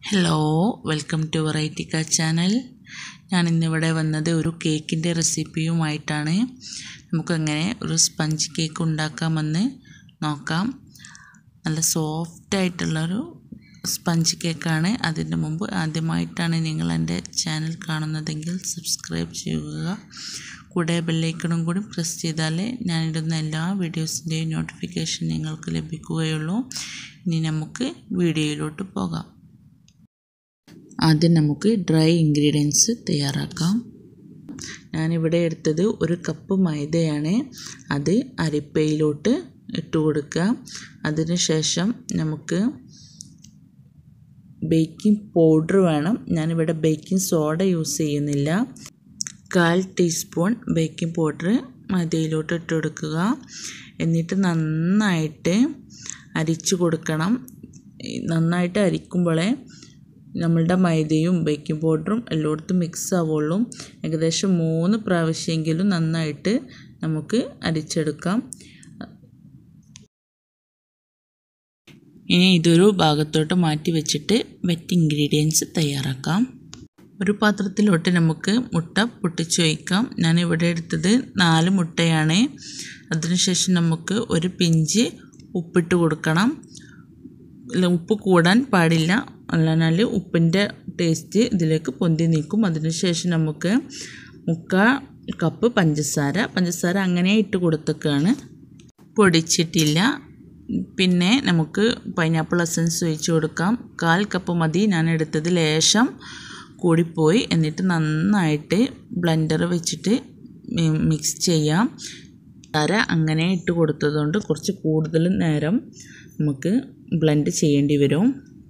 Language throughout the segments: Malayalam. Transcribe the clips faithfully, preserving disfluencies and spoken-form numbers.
ഹലോ, വെൽക്കം ടു വെറൈറ്റിക്ക ചാനൽ. ഞാൻ ഇന്നിവിടെ വന്നത് ഒരു കേക്കിൻ്റെ റെസിപ്പിയുമായിട്ടാണ്. നമുക്കങ്ങനെ ഒരു സ്പഞ്ച് കേക്ക് ഉണ്ടാക്കാമെന്ന് നോക്കാം. നല്ല സോഫ്റ്റായിട്ടുള്ളൊരു സ്പഞ്ച് കേക്കാണ്. അതിന് മുമ്പ് ആദ്യമായിട്ടാണ് നിങ്ങൾ എൻ്റെ ചാനൽ കാണുന്നതെങ്കിൽ സബ്സ്ക്രൈബ് ചെയ്യുക. കൂടെ ബെല്ലൈക്കണും കൂടി പ്രസ് ചെയ്താലേ ഞാനിടുന്ന എല്ലാ വീഡിയോസിൻ്റെയും നോട്ടിഫിക്കേഷൻ നിങ്ങൾക്ക് ലഭിക്കുകയുള്ളൂ. ഇനി നമുക്ക് വീഡിയോയിലോട്ട് പോകാം. ആദ്യം നമുക്ക് ഡ്രൈ ഇൻഗ്രീഡിയൻസ് തയ്യാറാക്കാം. ഞാനിവിടെ എടുത്തത് ഒരു കപ്പ് മൈദയാണ്. അത് അരിപ്പയിലോട്ട് ഇട്ട് കൊടുക്കുക. അതിനുശേഷം നമുക്ക് ബേക്കിംഗ് പൗഡർ വേണം. ഞാനിവിടെ ബേക്കിംഗ് സോഡ യൂസ് ചെയ്യുന്നില്ല. കാൽ ടീസ്പൂൺ ബേക്കിംഗ് പൗഡർ മൈദയിലോട്ട് ഇട്ട് കൊടുക്കുക. എന്നിട്ട് നന്നായിട്ട് അരിച്ചു കൊടുക്കണം. നന്നായിട്ട് അരിക്കുമ്പോഴേ നമ്മളുടെ മൈദയും ബേക്കിംഗ് പൗഡറും എല്ലായിടത്തും മിക്സ് ആവുള്ളൂ. ഏകദേശം മൂന്ന് പ്രാവശ്യമെങ്കിലും നന്നായിട്ട് നമുക്ക് അരിച്ചെടുക്കാം. ഇനി ഇതൊരു ഭാഗത്തോട്ട് മാറ്റി വെച്ചിട്ട് വെറ്റ് ഇൻഗ്രീഡിയൻസ് തയ്യാറാക്കാം. ഒരു പാത്രത്തിലോട്ട് നമുക്ക് മുട്ട പൊട്ടിച്ച് വയ്ക്കാം. ഞാനിവിടെ എടുത്തത് നാല് മുട്ടയാണ്. അതിനുശേഷം നമുക്ക് ഒരു പിഞ്ച് ഉപ്പിട്ട് കൊടുക്കണം. ഉപ്പ് കൂടാൻ പാടില്ല, അല്ലാഞ്ഞാൽ ഉപ്പിൻ്റെ ടേസ്റ്റ് ഇതിലേക്ക് പൊന്തി നിൽക്കും. അതിനുശേഷം നമുക്ക് മുക്കാൽ കപ്പ് പഞ്ചസാര പഞ്ചസാര അങ്ങനെ ഇട്ട് കൊടുത്തേക്കാണ്, പൊടിച്ചിട്ടില്ല. പിന്നെ നമുക്ക് പൈനാപ്പിൾ എസൻസ് ഒഴിച്ച് കൊടുക്കാം. കാൽ കപ്പ് മതി. ഞാൻ എടുത്തത് ലേശം കൂടിപ്പോയി. എന്നിട്ട് നന്നായിട്ട് ബ്ലെൻഡർ വെച്ചിട്ട് മിക്സ് ചെയ്യാം. പഞ്ചസാര അങ്ങനെ ഇട്ട് കൊടുത്തതുകൊണ്ട് കുറച്ച് കൂടുതൽ നേരം നമുക്ക് ബ്ലെൻഡ് ചെയ്യേണ്ടി വരും.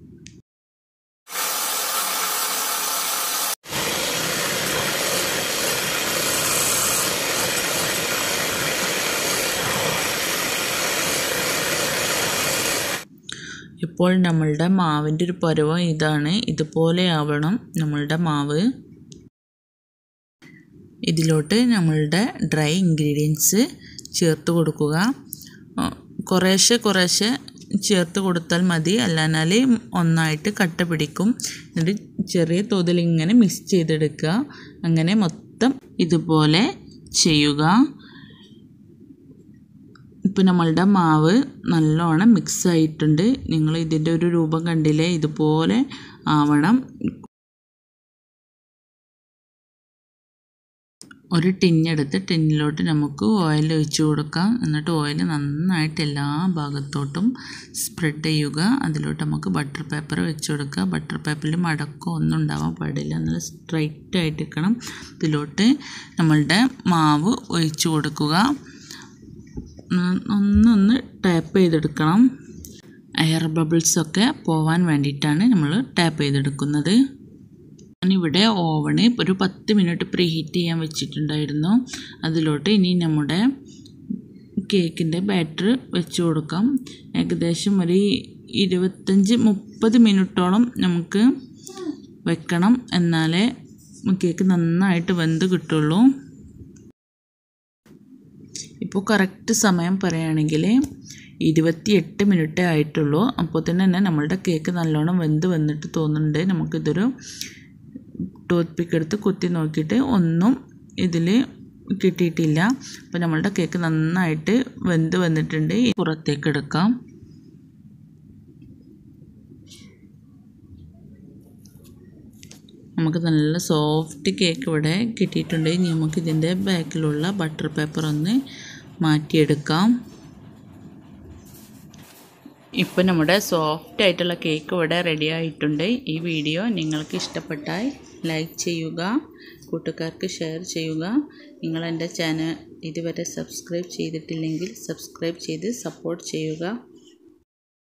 ഇപ്പോൾ നമ്മളുടെ മാവിൻ്റെ ഒരു പരുവം ഇതാണ്. ഇതുപോലെ ആവണം നമ്മളുടെ മാവ്. ഇതിലോട്ട് നമ്മളുടെ ഡ്രൈ ഇൻഗ്രീഡിയൻസ് ചേർത്ത് കൊടുക്കുക. കുറേശ്ശെ കുറേശ്ശെ ചേർത്ത് കൊടുത്താൽ മതി, അല്ലാഞ്ഞാൽ ഒന്നായിട്ട് കട്ട പിടിക്കും. എന്നിട്ട് ചെറിയ തോതിൽ ഇങ്ങനെ മിക്സ് ചെയ്തെടുക്കുക. അങ്ങനെ മൊത്തം ഇതുപോലെ ചെയ്യുക. ഇപ്പം നമ്മളുടെ മാവ് നല്ലോണം മിക്സ് ആയിട്ടുണ്ട്. നിങ്ങൾ ഇതിൻ്റെ ഒരു രൂപം കണ്ടില്ലേ, ഇതുപോലെ ആവണം. ഒരു ടിന്നെടുത്ത് ടിന്നിലോട്ട് നമുക്ക് ഓയിൽ ഒഴിച്ച് കൊടുക്കാം. എന്നിട്ട് ഓയിൽ നന്നായിട്ട് എല്ലാ ഭാഗത്തോട്ടും സ്പ്രെഡ് ചെയ്യുക. അതിലോട്ട് നമുക്ക് ബട്ടർ പേപ്പർ വെച്ച് കൊടുക്കുക. ബട്ടർ പേപ്പറിൽ മടക്കോ ഒന്നും ഉണ്ടാവാൻ പാടില്ല, നല്ല സ്ട്രൈറ്റ് ആയിട്ട് ഇരിക്കണം. ഇതിലോട്ട് നമ്മളുടെ മാവ് ഒഴിച്ച് കൊടുക്കുക. ഒന്നൊന്ന് ടാപ്പ് ചെയ്തെടുക്കണം. എയർ ബബിൾസൊക്കെ പോവാൻ വേണ്ടിയിട്ടാണ് നമ്മൾ ടാപ്പ് ചെയ്തെടുക്കുന്നത്. ഞാനിവിടെ ഓവണ് ഒരു പത്ത് മിനിറ്റ് പ്രീ ഹീറ്റ് ചെയ്യാൻ വെച്ചിട്ടുണ്ടായിരുന്നു. അതിലോട്ട് ഇനി നമ്മുടെ കേക്കിൻ്റെ ബാറ്റർ വെച്ച് കൊടുക്കാം. ഏകദേശം ഒരു ഇരുപത്തഞ്ച് മുപ്പത് മിനിറ്റോളം നമുക്ക് വെക്കണം, എന്നാലേ കേക്ക് നന്നായിട്ട് വെന്ത് കിട്ടുള്ളൂ. ഇപ്പോൾ കറക്റ്റ് സമയം പറയുകയാണെങ്കിൽ ഇരുപത്തിയെട്ട് മിനിറ്റേ ആയിട്ടുള്ളൂ. അപ്പോൾ തന്നെ നമ്മളുടെ കേക്ക് നല്ലോണം വെന്ത് വന്നിട്ട് തോന്നുന്നുണ്ട്. നമുക്കിതൊരു ടൂത്ത് പിക്ക് എടുത്ത് കുത്തി നോക്കിയിട്ട് ഒന്നും ഇതിൽ കിട്ടിയിട്ടില്ല. അപ്പോൾ നമ്മളുടെ കേക്ക് നന്നായിട്ട് വെന്ത് വന്നിട്ടുണ്ട്. പുറത്തേക്ക് എടുക്കാം. നമുക്ക് നല്ല സോഫ്റ്റ് കേക്ക് ഇവിടെ കിട്ടിയിട്ടുണ്ട്. ഇനി നമുക്ക് ഇതിൻ്റെ ബാക്കിലുള്ള ബട്ടർ പേപ്പർ ഒന്ന് മാറ്റിയെടുക്കാം. ഇപ്പം നമ്മുടെ സോഫ്റ്റ് ആയിട്ടുള്ള കേക്ക് ഇവിടെ റെഡി ആയിട്ടുണ്ട്. ഈ വീഡിയോ നിങ്ങൾക്ക് ഇഷ്ടപ്പെട്ടാൽ ലൈക്ക് ചെയ്യുക, കൂട്ടുകാർക്ക് ഷെയർ ചെയ്യുക. നിങ്ങൾ എൻ്റെ ചാനൽ ഇതുവരെ സബ്സ്ക്രൈബ് ചെയ്തിട്ടില്ലെങ്കിൽ സബ്സ്ക്രൈബ് ചെയ്ത് സപ്പോർട്ട് ചെയ്യുക.